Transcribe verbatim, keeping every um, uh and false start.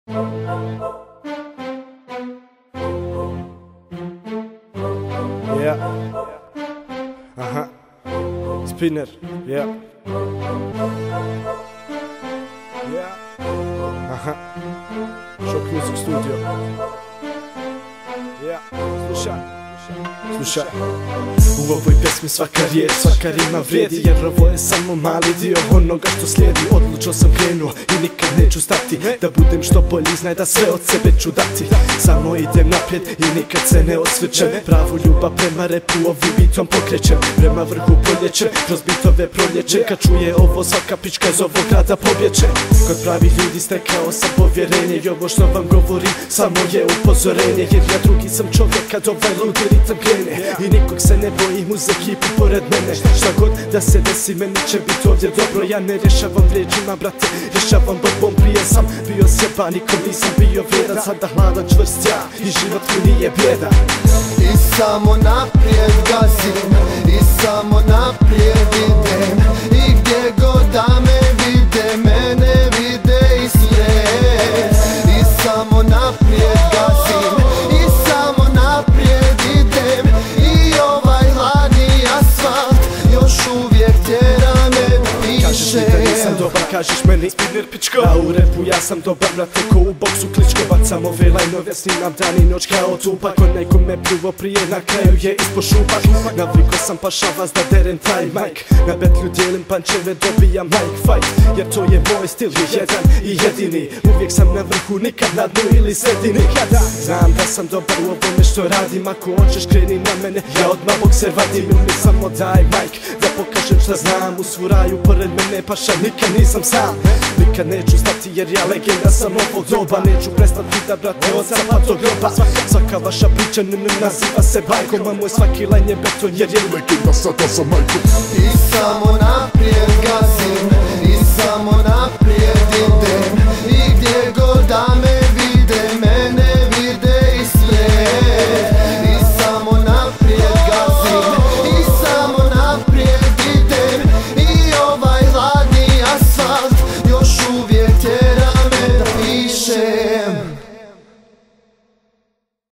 Yeah. Aha. Spinner. Yeah. Yeah. Aha. Shock Music Studio. Yeah. Slušaj. Slušaj. U ovoj pesmi svaka riječ, svaka rima vrijedi, jer ovo je samo mali dio onoga što slijedi. Odlučio sam krenuo i nikad neću stati, da budem što bolji, znaj da sve od sebe ću dati. Samo idem naprijed i nikad se ne osvrćem, pravu ljubav prema repu ovim bitom pokrećem. Prema vrhu poljećem, kroz bitove proljećem, kad čuje ovo svaka pička iz ovog grada pobjeće. Kod pravih ljudi stekao sam povjerenje i ovo što vam govorim samo je upozorenje, jer ja drugi sam čovjek kad ovaj ludi ritam krene i nikog se ne bojim uz ekipu pored mene. Šta god da se desi meni će biti ovdje dobro, ja ne rješavam riječima brate, rješavam borbom. Prije sam bio sjeban, nikom nisam bio vrijedan, sada hladan čvrst ja i život mi nije bijeda. I samo naprijed gazim, i samo naprijed idem, i gdje god da me vide, mene vide i slijed. I samo naprijed gazim, i samo naprijed idem, i ovaj hladni asfalt još uvijek tjera me da piše. Kažeš mi da nisam dobar, kažeš meni spinner pičko, a u repu ja sam dobar brate, ko u boksu Kličko. Bacam ove lajnove, snimam dan i noć kao Tupak, onaj ko me pljuvo prije na kraju je ispod šupak. Naviko sam pašavaz da derem taj majk, na betlju dijelim pančeve, dobijam mic fight, jer to je moj stil, je jedan i jedini. Uvijek sam na vrhu, nikad na dnu ili sredi nikada. Znam da sam dobar u ovome što radim, ako hoćeš kreni na mene, ja odmah bokser vadim. Ili mi samo daj mic, da pokažem šta znam, u svu raju pored mene paša, nikad nisam sam. Nikad neću stati jer ja legenda sam ovog doba, neću prestati da brate od sapa do groba. Svaka vaša priča ne naziva se bajkom, a moj svaki lajn je beton jer je legenda sada za majkom. I samo naprijed gazim,